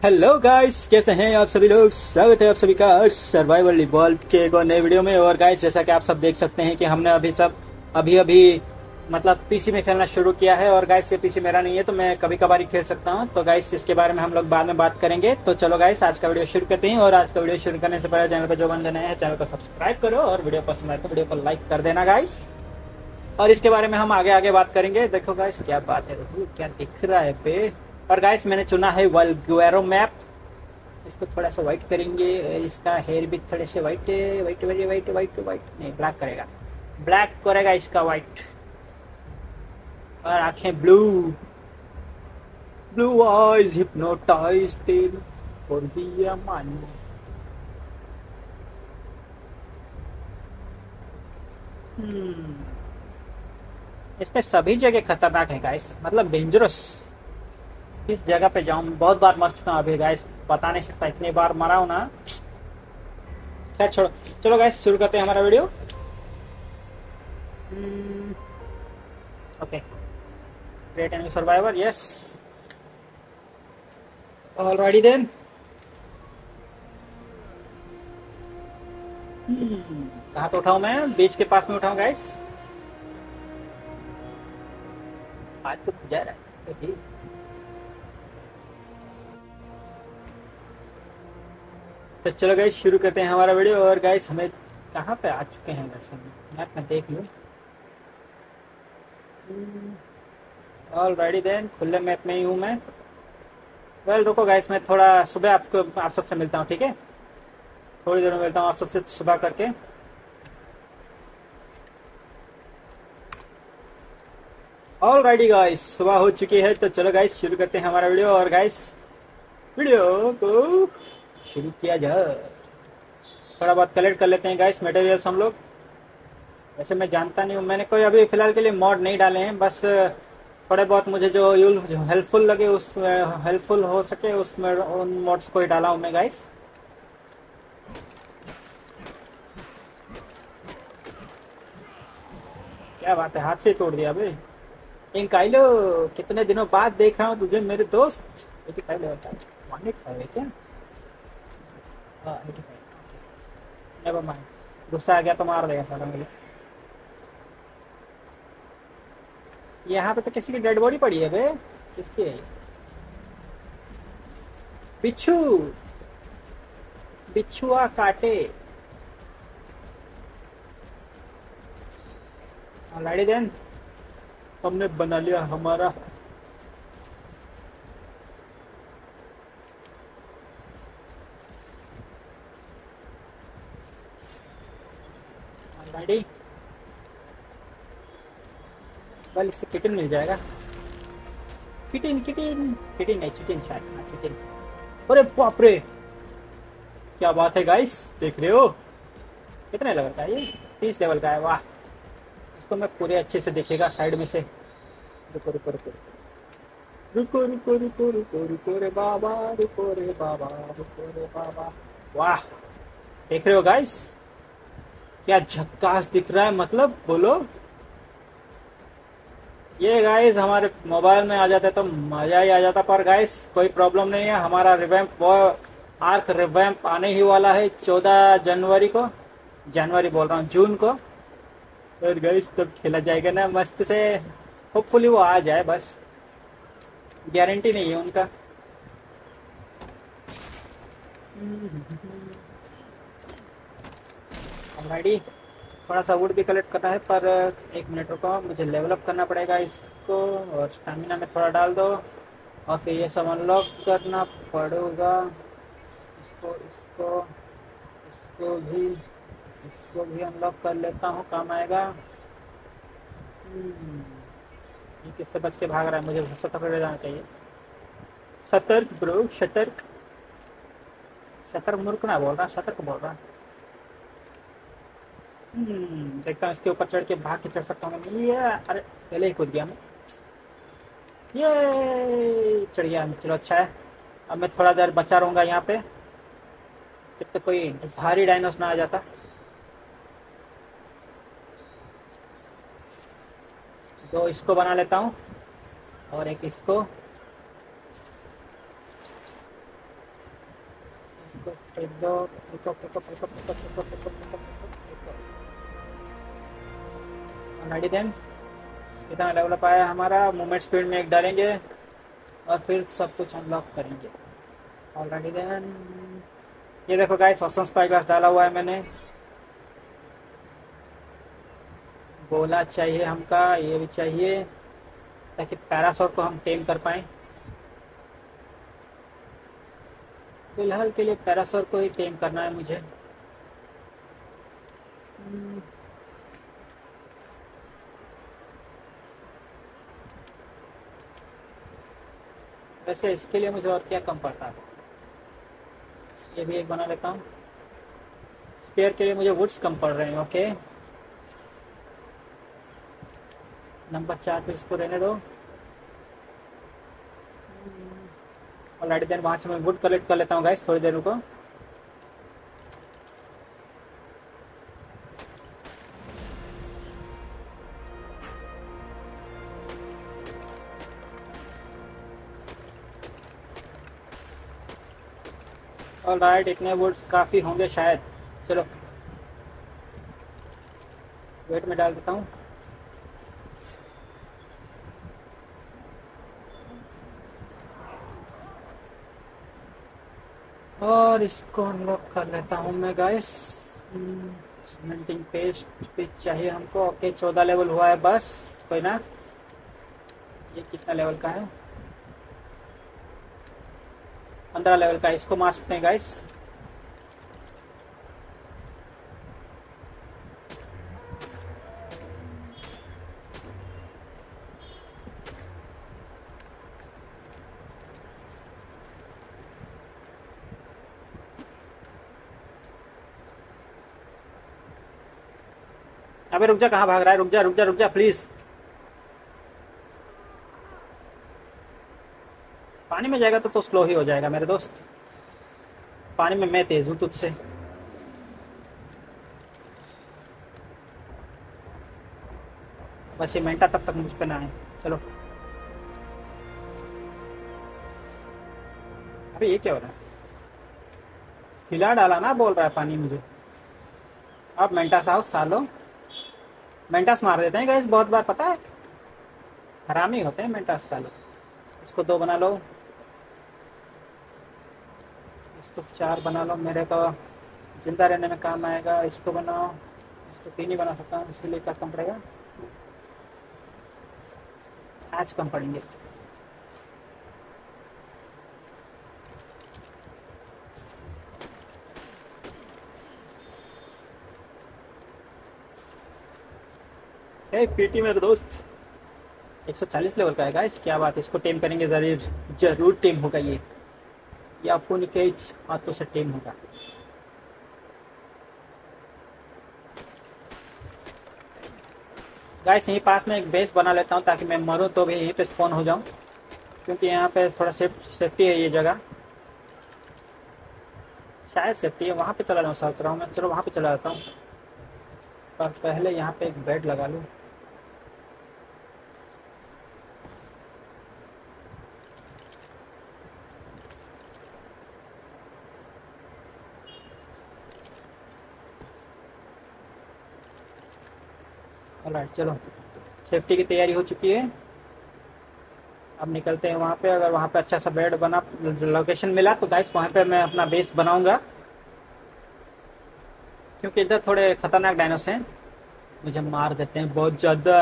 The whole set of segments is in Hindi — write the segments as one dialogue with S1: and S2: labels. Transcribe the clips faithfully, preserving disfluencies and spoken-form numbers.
S1: हेलो गाइस, कैसे हैं आप सभी लोग। स्वागत है आप सभी का सर्वाइवल इवॉल्व के एक और नए वीडियो में। और गाइस, जैसा कि आप सब देख सकते हैं कि हमने अभी सब अभी अभी मतलब पीसी में खेलना शुरू किया है। और गाइस, ये पीसी मेरा नहीं है तो मैं कभी कभार ही खेल सकता हूं। तो गाइस, इसके बारे में हम लोग बाद में बात करेंगे। तो चलो गाइस, आज का वीडियो शुरू करते हैं। और आज का वीडियो शुरू करने से पहले चैनल पर जो बंदे नए हैं, चैनल को सब्सक्राइब करो और वीडियो पसंद आए तो वीडियो को लाइक कर देना गाइस। और इसके बारे में हम आगे आगे बात करेंगे। देखो गाइस, क्या बात है, देखो क्या दिख रहा है पे। और गाइस, मैंने चुना है वल्गुएरो मैप। इसको थोड़ा सा वाइट करेंगे और इसका हेयर भी थोड़े से white white white white white white नहीं, ब्लैक करेगा, ब्लैक करेगा इसका वाइट। और आंखें ब्लू, ब्लू आइज हिप्नोटाइज तेल कर दिया मानो। हम्म इस पे सभी जगह खतरनाक है गाइस, मतलब डेंजरस। किस जगह पे जाऊं, बहुत बार मर चुका हूं अभी गाइस, बता नहीं सकता, इतनी बार मरा हूं ना। खैर छोड़ो, चलो गाइस शुरू करते हैं हमारा video. Okay, create enemy survivor, yes alrighty then. कहाँ पे उठाऊं मैं? बीच के पास में उठाऊं गाइस। आज तो खुजा रहा है तो। तो चलो गाइस शुरू करते हैं हमारा वीडियो। और गाइस, हमें कहाँ पे आ चुके हैं वैसे, मैप में देख लूँ। ऑलराइटी देन, खुले मैप में ही हूँ मैं। वेल रुको गाइस, मैं थोड़ा सुबह आपको आप सबसे मिलता हूँ, ठीक है? थोड़ी देर में मिलता हूँ आप सबसे सुबह करके। ऑलराइटी गाइस, सुबह हो चुकी है। तो चलो गाइस शुरू करते हैं हमारा वीडियो। और गाइस, वीडियो को शुरू किया जाए। थोड़ा बहुत कलेक्ट कर लेते हैं गाइस मटेरियल्स हम लोग। वैसे मैं जानता नहीं हूँ, मैंने कोई अभी फिलहाल के लिए मॉड नहीं डाले हैं, बस थोड़े बहुत मुझे जो हेल्पफुल लगे, उस हेल्पफुल हो सके उसमें उन मॉड्स को ही डाला हूँ मैं गाइस। क्या बात है, हाथ से तोड़ दिया भाई। इंकाइलो, कितने दिनों बाद देख रहा हूँ तुझे मेरे दोस्त। एटी फाइव लेवल का वन एट फाइव है क्या? हाँ एटी फाइव, नेवर माइंड। गुस्सा आ गया तो मार देगा सारा मुझे। यहाँ पे तो किसी की डेड बॉडी पड़ी है बे। किसकी है? बिच्छू, बिच्छुआ काटे। ऑलराइटी देन, हमने बना लिया हमारा ऑलराइटी। वेल, इससे किटिन मिल जाएगा। किटिन किटिन किटिन नहीं, चिटिन शायद, हाँ चिटिन। अरे बाप रे, क्या बात है गाइस, देख रहे हो कितने लेवल का है ये? तीस लेवल का है, वाह। इसको मैं पूरे अच्छे से देखेगा साइड में से। रुको रुको रुको रुको रुको रुको रुको रुको रे बाबा, रुको रे बाबा, रुको रे बाबा। वाह, देख रहे हो गाइस, क्या झक्कास दिख रहा है, मतलब बोलो। ये गाइस हमारे मोबाइल में आ जाता है तो मजा ही आ जाता, पर गाइस कोई प्रॉब्लम नहीं है। हमारा रिवैम्प, वो आर्क रिवैम्प आने ही वाला है चौदह जनवरी को। जनवरी बोल रहा हूँ, जून को। और गाइस तब खेला जाएगा ना मस्त से। होपफुली वो आ जाए, बस गारंटी नहीं है उनका। ऑलराइटी, थोड़ा सा वुड भी कलेक्ट करना है, पर एक मिनट रुको, मुझे लेवल अप करना पड़ेगा इसको। और स्टेमिना में थोड़ा डाल दो, और फिर ये सब अनलॉक करना पड़ेगा। इसको इसको इसको भी इसको भी अनलॉक कर लेता हूँ, काम आएगा। ये किससे बच के भाग रहा है? मुझे सतर्क रह जाना चाहिए। सतर्क ब्रो, सतर्क। सतर्क मूर्ख ना बोल रहा, सतर्क बोल रहा। हम्म देखता हूँ इसके ऊपर चढ़ के भाग के चढ़ सकता हूँ मैं। ये अरे, पहले ही कूद गया मैं। ये चढ़ गया, चलो अच्छा है। अब मैं थोड़ा देर बचा रहूँगा यहाँ पे, जब तक कोई भारी डायनोस ना आ जाता। तो इसको बना लेता हूँ और एक इसको। इसको फेंक दो, फेंको फेंको फेंको फेंको फेंको फेंको फेंको फेंको। ऑलरेडी देन कितना डेवलप आया हमारा, मूवमेंट स्पीड में एक डालेंगे और फिर सब कुछ अनलॉक करेंगे। ऑलरेडी देन ये देखो गाइस, ऑसम स्पाई ग्लास डाला हुआ है मैंने। गोला चाहिए हमका, ये भी चाहिए ताकि पैरासॉट को हम टेम कर पाएँ। फिलहाल के लिए पैरासॉट को ही टेम करना है मुझे। वैसे इसके लिए मुझे और क्या कम पड़ता है, ये भी एक बना लेता हूँ। स्पेयर के लिए मुझे वुड्स कम पड़ रहे हैं। ओके, नंबर चार पे इसको रहने दो। ऑलरेडी देन वहाँ से मैं वुड कलेक्ट कर लेता हूँ गाइस, थोड़ी देर रुको। ऑलराइट, इतने वुड्स काफ़ी होंगे शायद। चलो वेट में डाल देता हूँ। और इसको अनलॉक कर लेता हूँ मैं गाइस। सीमेंटिंग पेस्ट भी चाहिए हमको। ओके, चौदह लेवल हुआ है बस, कोई ना। ये कितना लेवल का है? पंद्रह लेवल का। इसको मार सकते हैं गाइस। अबे रुक जा, कहाँ भाग रहा है? रुक जा रुक जा रुक जा प्लीज। पानी में जाएगा तो तो स्लो ही हो जाएगा मेरे दोस्त। पानी में मैं तेज हूँ तुझसे। बस ये मेंटा तब तक मुझ पे ना आए। चलो, अबे ये क्या हो रहा है? हिला डाला ना, बोल रहा है पानी मुझे। अब मेंटास आओ सालो। मेंटास मार देते हैं गाइस बहुत बार, पता है, हरामी होते हैं मेंटास सालो। इसको दो बना लो, इसको चार बना लो, मेरे को जिंदा रहने में काम आएगा। इसको बनाओ, इसको तीन ही बना सकता हूँ, इसके लिए क्या कम पड़ेगा? आज कम पड़ेंगे। हे पीटी मेरे दोस्त, एक सौ चालीस लेवल का है गाइस, क्या बात है। इसको टेम करेंगे, जरूर जरूर टेम होगा ये। ये आपको निकेज हाथों से टेम होगा। गाइस यहीं पास में एक बेस बना लेता हूँ ताकि मैं मरूँ तो भी यहीं पे स्पॉन हो जाऊँ, क्योंकि यहाँ पे थोड़ा सेफ सेफ्टी है ये जगह। शायद सेफ्टी है। वहाँ पे चला जाऊँ सोच रहा हूँ मैं। चलो वहाँ पे चला जाता हूँ, पर पहले यहाँ पे एक बेड लगा लूँ। ऑलराइट, चलो सेफ्टी की तैयारी हो चुकी है। अब निकलते हैं वहाँ पे। अगर वहाँ पे अच्छा सा बेड बना, लोकेशन मिला तो गाइस वहाँ पे मैं अपना बेस बनाऊंगा, क्योंकि इधर थोड़े खतरनाक डायनोस हैं, मुझे मार देते हैं बहुत ज़्यादा।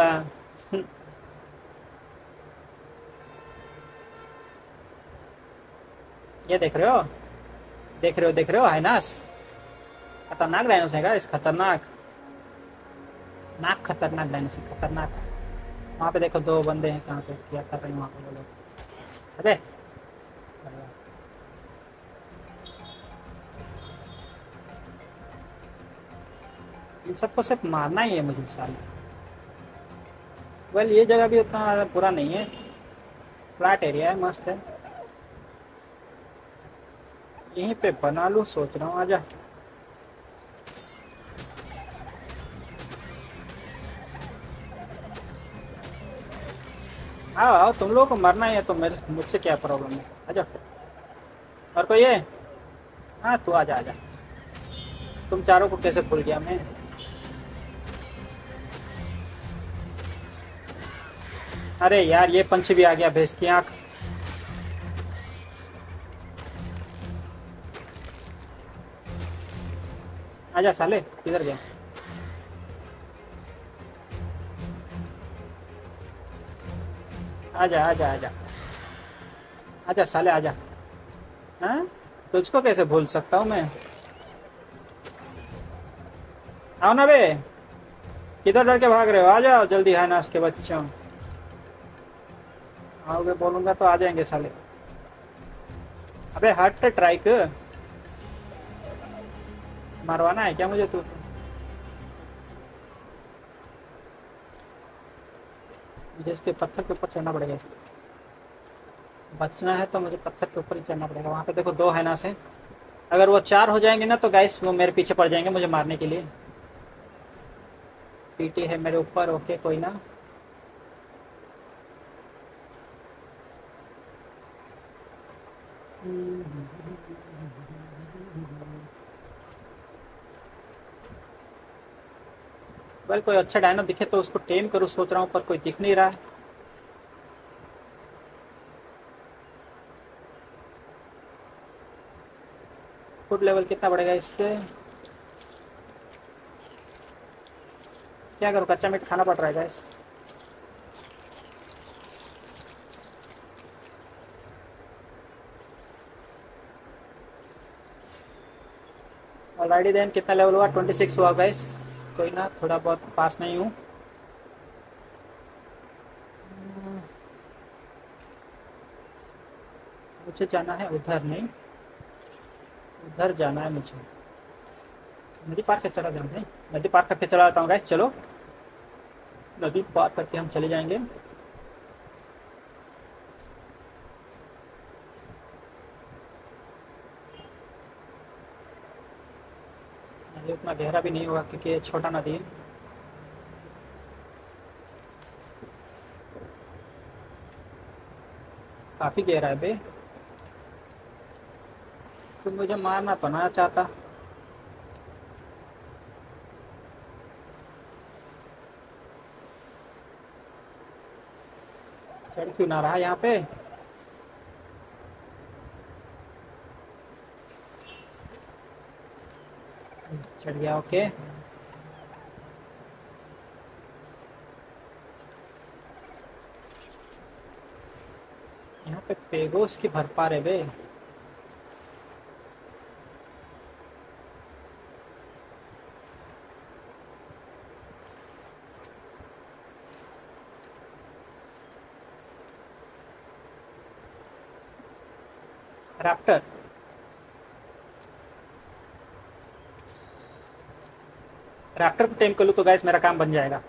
S1: ये देख रहे हो, देख रहे हो देख रहे हो हाइनास, खतरनाक डायनोस है गाइस, खतरनाक नाक खतरनाक डायनोस, खतरनाक। वहाँ पे देखो दो बंदे हैं, कहाँ पे क्या कर रहे हैं वहाँ पे वो लोग? अबे इन सबको सिर्फ मारना ही है मुझे साले। वेल ये जगह भी उतना बुरा नहीं है, फ्लैट एरिया है, मस्त है। यहीं पे बना लूँ सोच रहा हूँ, आजा। आओ आओ, तुम लोगों को मरना ही है तो मेरे मुझसे क्या प्रॉब्लम है, आजा। और कोई है? हाँ तू आजा आजा। तुम चारों को कैसे भूल गया मैं। अरे यार ये पंछी भी आ गया, भैंस की आंख। आजा साले, किधर गया। आजा आजा आजा आजा साले आजा। हाँ तुझको कैसे भूल सकता हूँ मैं। आओ ना बे, किधर डर के भाग रहे हो, आ जाओ जल्दी। है नाश के बच्चों, आओगे बोलूंगा तो आ जाएंगे साले। अबे हट ट्राइक, मारवाना है क्या मुझे तू। मुझे इसके पत्थर के ऊपर चढ़ना पड़ेगा, बचना है तो मुझे पत्थर के ऊपर ही चढ़ना पड़ेगा। वहां पे देखो दो है ना से, अगर वो चार हो जाएंगे ना तो गाइस वो मेरे पीछे पड़ जाएंगे मुझे मारने के लिए। पीटी है मेरे ऊपर, ओके कोई ना। वेल कोई अच्छा डायनो दिखे तो उसको टेम करूँ सोच रहा हूँ, पर कोई दिख नहीं रहा है। फूड लेवल कितना बढ़ेगा इससे। क्या करूँ, कच्चा मीट खाना पड़ रहा है गाइस। ऑलरेडी देन कितना लेवल हुआ, ट्वेंटी सिक्स हुआ गाइस। कोई ना, थोड़ा बहुत पास नहीं हूँ। मुझे जाना है उधर, नहीं उधर जाना है मुझे। नदी पार कर चला जाऊँ, नहीं नदी पार करके चला जाता हूँ गाइस। चलो नदी पार करके हम चले जाएंगे। नदी उतना गहरा भी नहीं होगा क्योंकि ये छोटा नदी है। काफी गहरा है बे। तुम मुझे मारना तो ना चाहता। चढ़ क्यों ना रहा यहाँ पे। चढ़ गया, ओके। यहाँ पे पेगोस की भरपार है बे। रैप्टर, रैप्टर को टेम कर लूँ तो गाइस मेरा काम बन जाएगा।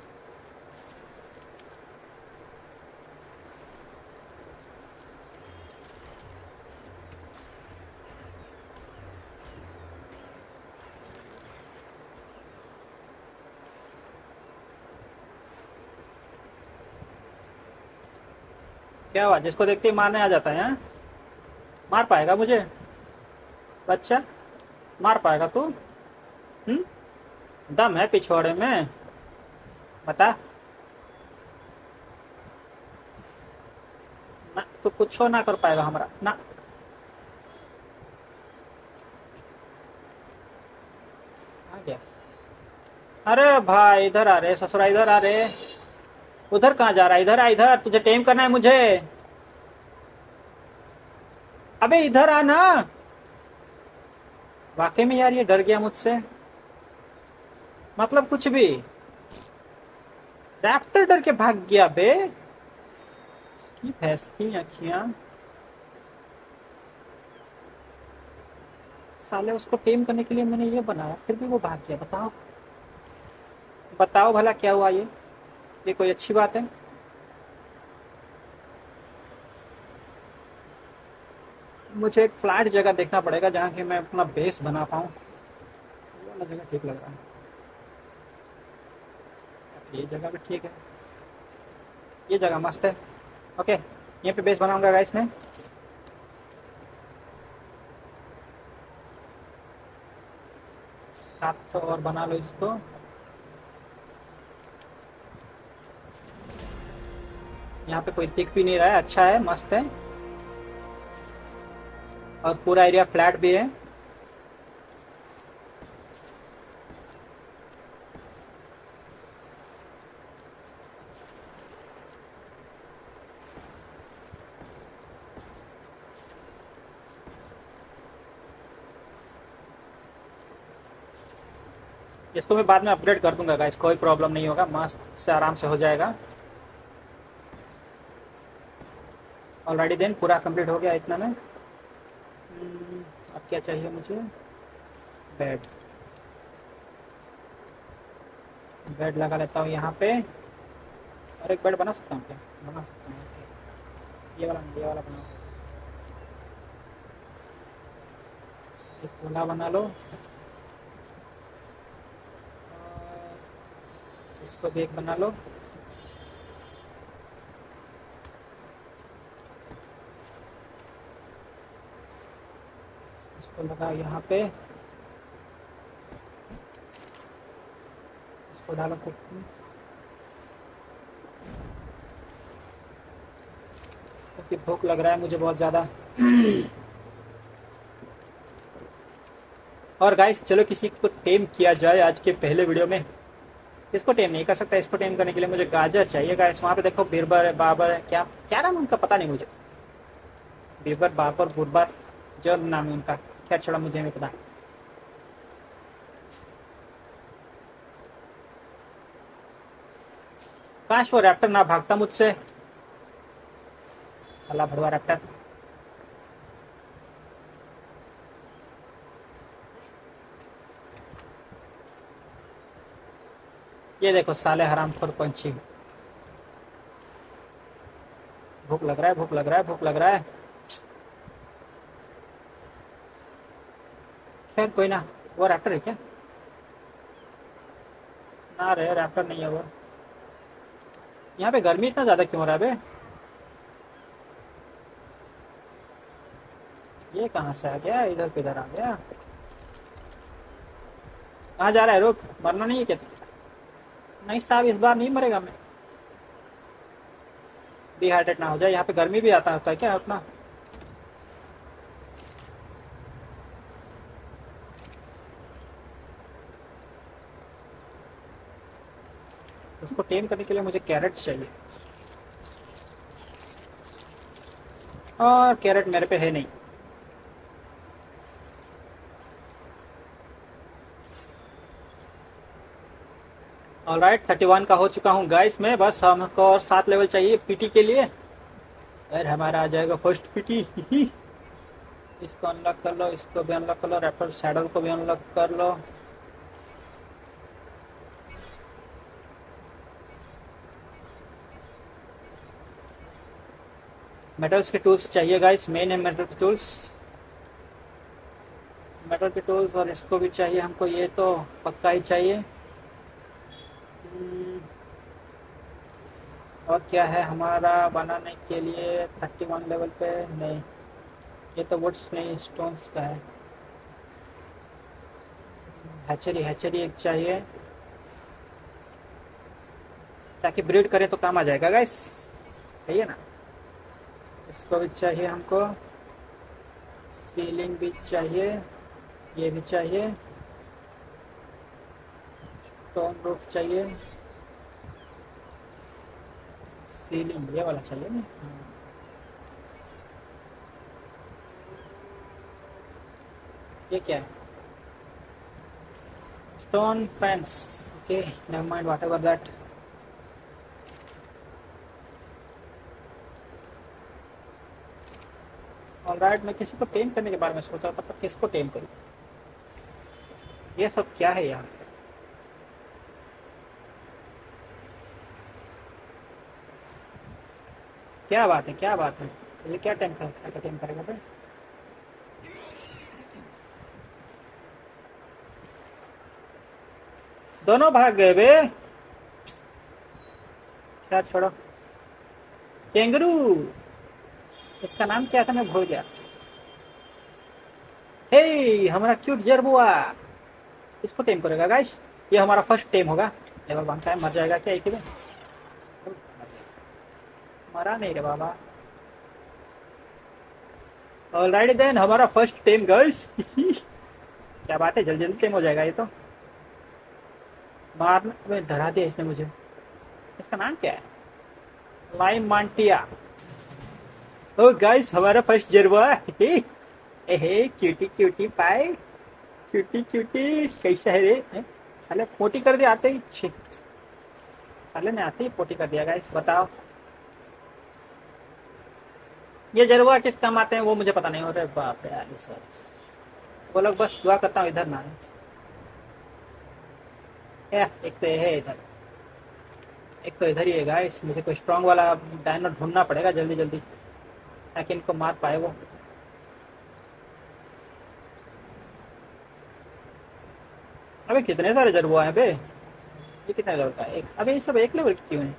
S1: क्या हुआ, जिसको देखते ही मारने आ जाता है। हाँ? मार पाएगा मुझे बच्चा, मार पाएगा तू। हम्म, दम है पिछवाड़े में, बता ना। तू कुछ ना कर पाएगा हमारा ना। आ गया। अरे भाई इधर आ रहे ससुरा, इधर आ रहे। उधर कहाँ जा रहा है, इधर आ, इधर तुझे टेम करना है मुझे। अबे इधर आ ना। वाकई में यार ये डर गया मुझसे, मतलब कुछ भी। रैप्टर डर के भाग गया बे। इसकी भैंस की अखियां। साले उसको टेम करने के लिए मैंने ये बनाया, फिर भी वो भाग गया। बताओ बताओ भला क्या हुआ ये ये कोई अच्छी बात है। मुझे एक फ्लैट जगह देखना पड़ेगा जहाँ की मैं अपना बेस बना पाऊँ। ये वाला जगह ठीक लग रहा है, ये जगह भी ठीक है, ये जगह मस्त है। ओके यहीं पे बेस बनाऊंगा गाइस मैं। सात तो और बना लो इसको। यहाँ पे कोई दिख भी नहीं रहा है, अच्छा है, मस्त है। और पूरा एरिया फ्लैट भी है। इसको मैं बाद में अपग्रेड कर दूंगा गाइस, कोई प्रॉब्लम नहीं होगा, मस्त से आराम से हो जाएगा। ऑलरेडी देन पूरा कंप्लीट हो गया इतना में। हम्म, अब क्या चाहिए मुझे? बेड। बेड लगा लेता हूँ यहाँ पे। और एक बेड बना सकता हूँ क्या? बना सकता हूँ। ये वाला ये वाला बना, एक वाला बना लो। इसको भी एक बना लो। इसको लगा यहाँ पे, इसको डालो क्योंकि भूख लग रहा है मुझे बहुत ज़्यादा। और गाइस चलो किसी को टेम किया जाए आज के पहले वीडियो में। इसको टेम नहीं कर सकता, इसको टेम करने के लिए मुझे गाजर चाहिए गाइस। वहाँ पे देखो बीरबर है, बाबर है, क्या क्या नाम उनका पता नहीं मुझे। बीरबर, बाबर, बुरबर, जो नाम है उनका, खैर छोड़ा, मुझे नहीं पता। काश वो रैप्टर ना भागता मुझसे, साला भड़वा रैप्टर। ये देखो साले हरामखोर पंछी। भूख लग रहा है, भूख लग रहा है, भूख लग रहा है। खैर कोई ना। वो रैप्टर है क्या? ना रे, रैप्टर नहीं है वो। यहाँ पे गर्मी इतना ज्यादा क्यों हो रहा है बे? ये कहाँ से आ गया? इधर किधर आ गया? कहाँ जा रहा है? रुक, मरना नहीं है क्या? नहीं साहब, इस बार नहीं मरेगा मैं। डिहाइड्रेट ना हो जाए। यहाँ पे गर्मी भी आता होता है क्या उतना? उसको टेम करने के लिए मुझे कैरेट चाहिए, और कैरेट मेरे पे है नहीं। ऑलराइट, थर्टी वन का हो चुका हूँ गाइस मैं। बस हमको और सात लेवल चाहिए पीटी के लिए, और हमारा आ जाएगा फर्स्ट पीटी। इसको अनलॉक कर लो, इसको भी अनलॉक कर लो, रैपर सैडल को भी अनलॉक कर लो। मेटल्स के टूल्स चाहिए गाइस, मेन है मेटल के टूल्स, मेटल के टूल्स। और इसको भी चाहिए हमको, ये तो पक्का ही चाहिए। और क्या है हमारा बनाने के लिए थर्टी वन लेवल पे? नहीं, ये तो वुड्स नहीं, स्टोन्स का है। हैचरी, हैचरी एक चाहिए ताकि ब्रीड करें तो काम आ जाएगा गाइस, सही है ना? इसको भी चाहिए हमको, सीलिंग भी चाहिए, ये भी चाहिए, स्टोन रूफ चाहिए, सीलिंग ये वाला चाहिए ना। ये क्या है? Stone fence, okay never mind, whatever that. Alright, मैं किसी को टेम करने के बारे में सोचा था, पर किसको टेम करूं? ये सब क्या है यार? क्या बात है, क्या बात है? ये क्या टेम कर टेम करेगा भाई? दोनों भाग गए बे। क्या छोड़ो। कैंगरू, इसका नाम क्या था मैं भूल गया। हे हमारा क्यूट जरबुआ, इसको टेम करेगा गाइस। ये हमारा फर्स्ट टेम होगा। लेवल वन का मर जाएगा क्या एक ही में? मरा नहीं रे बाबा। ऑलराइट देन, हमारा फर्स्ट टेम गाइस। क्या बात है, जल्दी जल्दी टेम हो जाएगा ये तो। मारने डरा दिया इसने मुझे। इसका नाम क्या है? लाइम मांटिया। ओ गाइस, हमारा फर्स्ट जरवा। एहे cutie cutie pie, cutie cutie कैसा है रे? ए, साले पोटी कर दिया आते ही। छी, साले ने आते ही पोटी कर दिया गाइस। बताओ ये जरवा किस काम आते हैं वो मुझे पता नहीं हो रहा। बाप रे यार, वो लोग बस दुआ करता हूँ इधर ना आए। एक तो ये है इधर, एक तो इधर ही है गाइस। मुझे कोई स्ट्रांग वाला डायनो ढूंढना पड़ेगा जल्दी जल्दी, ताकि इनको मार पाए वो। अबे कितने सारे जरबुआ हैं बे? ये कितने लेवल का है? एक। अबे ये सब एक लेवल की क्यों है?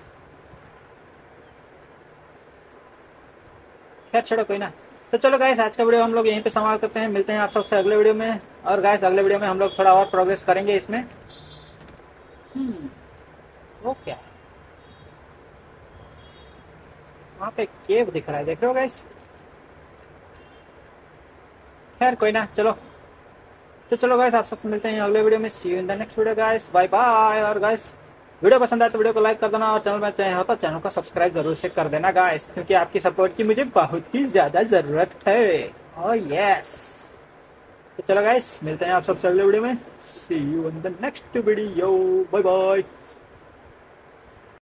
S1: खैर छोड़ो, कोई ना। तो चलो गाइस, आज का वीडियो हम लोग यहीं पे समाप्त करते हैं। मिलते हैं आप सबसे अगले वीडियो में। और गाइस अगले वीडियो में हम लोग थोड़ा और प्रोग्रेस करेंगे इसमें। हम्म वो क्या है? वहां पे केव दिख रहा है, देख रहे हो गाइस? खैर कोई ना, चलो। तो चलो गाइस, आप सबसे मिलते हैं अगले वीडियो में। See you in the next video guys, bye bye. और गाइस वीडियो पसंद आए तो वीडियो को लाइक कर देना, और चैनल में चाहे हो तो चैनल को सब्सक्राइब जरूर से कर देना गाइस, क्योंकि आपकी सपोर्ट की मुझे बहुत ही ज्यादा जरूरत है। और यस, तो चलो गाइस, मिलते हैं आप सबसे अगले वीडियो में। See you in the next video, bye bye.